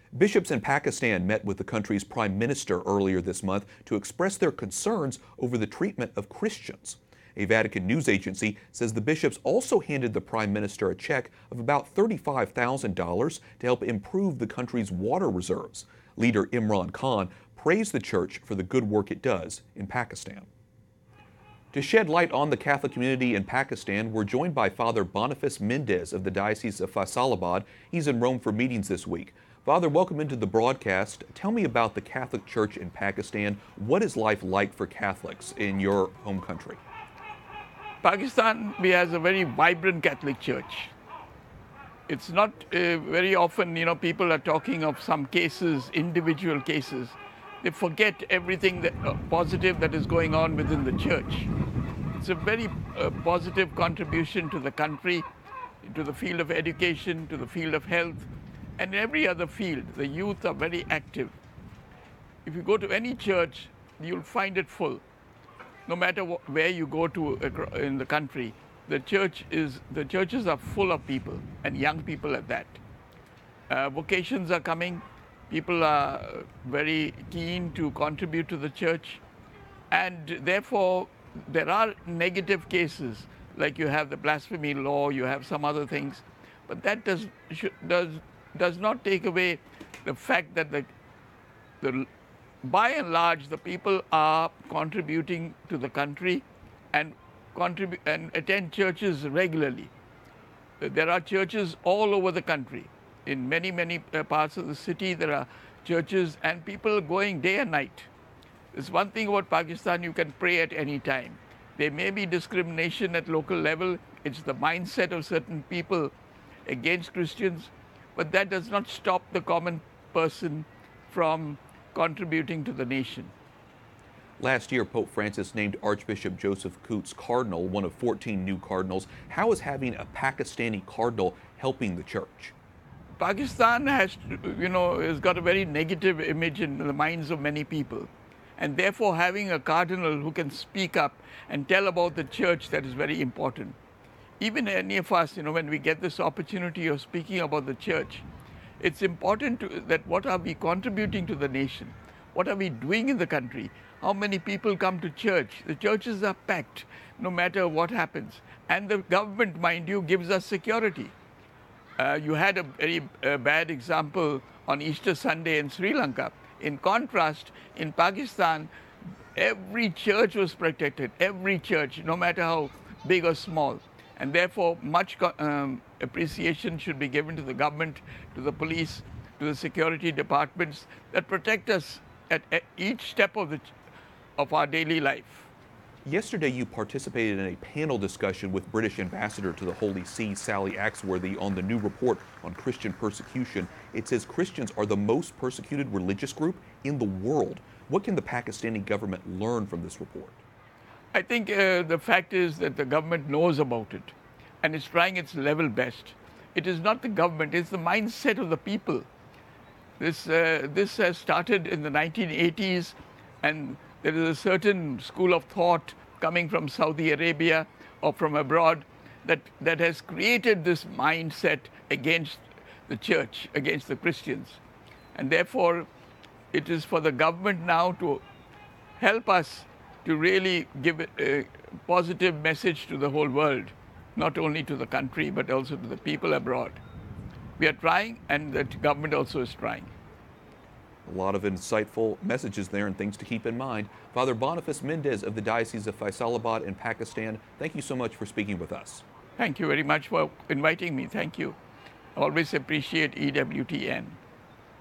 Bishops in Pakistan met with the country's prime minister earlier this month to express their concerns over the treatment of Christians. A Vatican news agency says the bishops also handed the prime minister a check of about $35,000 to help improve the country's water reserves. Leader Imran Khan praised the church for the good work it does in Pakistan. To shed light on the Catholic community in Pakistan, we're joined by Father Boniface Mendes of the Diocese of Faisalabad. He's in Rome for meetings this week. Father, welcome into the broadcast. Tell me about the Catholic Church in Pakistan. What is life like for Catholics in your home country? Pakistan has a very vibrant Catholic Church. It's not very often, people are talking of some cases, individual cases. They forget everything positive that is going on within the church. It's a very positive contribution to the country, to the field of education, to the field of health, and every other field. The youth are very active. If you go to any church, you'll find it full. No matter where you go to in the country, the churches are full of people, and young people at that. Vocations are coming. People are very keen to contribute to the church, and therefore there are negative cases, like you have the blasphemy law, you have some other things, but that does not take away the fact that by and large the people are contributing to the country and attend churches regularly. There are churches all over the country. In many parts of the city, there are churches and people going day and night. There's one thing about Pakistan: you can pray at any time. There may be discrimination at local level. It's the mindset of certain people against Christians, but that does not stop the common person from contributing to the nation. Last year, Pope Francis named Archbishop Joseph Coots cardinal, one of 14 new cardinals. How is having a Pakistani cardinal helping the church? Pakistan has got a very negative image in the minds of many people. And therefore, having a cardinal who can speak up and tell about the church, that is very important. Even any of us, when we get this opportunity of speaking about the church, it's important that what are we contributing to the nation? What are we doing in the country? How many people come to church? The churches are packed, no matter what happens. And the government, mind you, gives us security. You had a very bad example on Easter Sunday in Sri Lanka. In contrast, in Pakistan, every church was protected, every church, no matter how big or small. And therefore, much appreciation should be given to the government, to the police, to the security departments that protect us at each step of our daily life. Yesterday, you participated in a panel discussion with British Ambassador to the Holy See, Sally Axworthy, on the new report on Christian persecution. It says Christians are the most persecuted religious group in the world. What can the Pakistani government learn from this report? I think the fact is that the government knows about it and is trying its level best. It is not the government, it's the mindset of the people. This has started in the 1980s, and there is a certain school of thought coming from Saudi Arabia or from abroad that has created this mindset against the church, against the Christians. And therefore, it is for the government now to help us to really give a positive message to the whole world, not only to the country, but also to the people abroad. We are trying, and the government also is trying. A lot of insightful messages there and things to keep in mind. Father Boniface Mendes of the Diocese of Faisalabad in Pakistan, thank you so much for speaking with us. Thank you very much for inviting me. Thank you. Always appreciate EWTN.